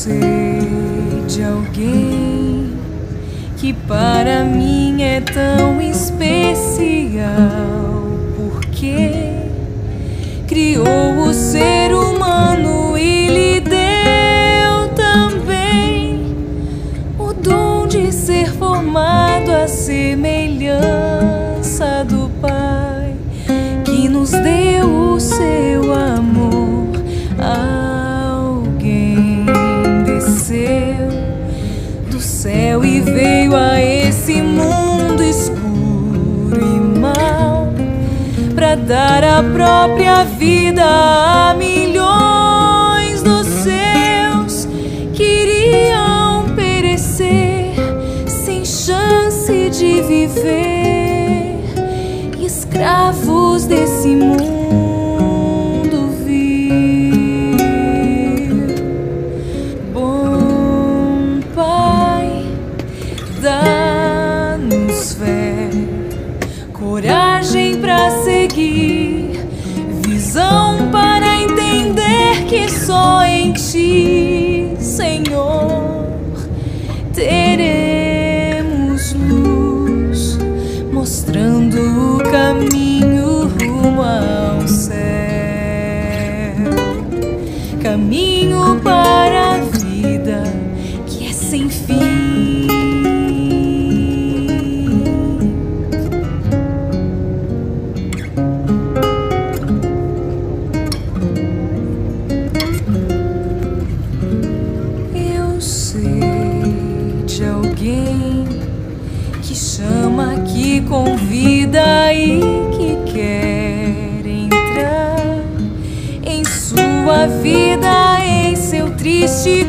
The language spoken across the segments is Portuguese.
sei de alguém que para mim é tão especial, porque criou o ser humano e lhe deu também o dom de ser formado à semelhança do Pai, que nos deu o seu amor. Alguém desceu do céu e veio a esse mundo escuro e mau, para dar a própria vida a milhões dos seus que iriam perecer sem chance de viver, escravos desse mundo vil. Bom Pai, dá-nos fé, coragem para seguir, visão para entender que só em Ti, Senhor, teremos luz, mostrando o caminho rumo ao céu, caminho para a vida que é sem fim. Eu sei de alguém que chama, que convida e que quer entrar em sua vida, em seu triste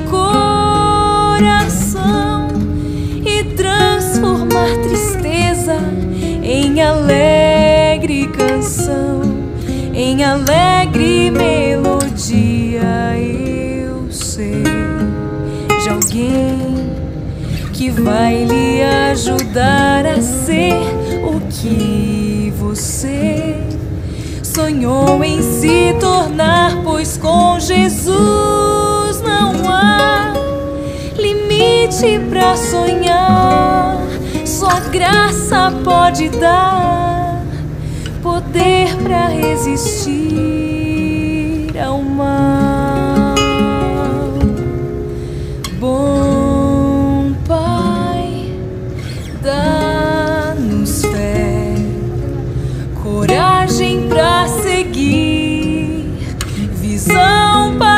coração, e transformar tristeza em alegre canção, em alegre melodia. Eu sei de alguém que vai lhe ajudar a ser o que você sonhou em se tornar, pois com Jesus não há limite pra sonhar. Só graça pode dar poder pra resistir ao mal. Bom Pai, dá-nos fé, coragem pra seguir, visão para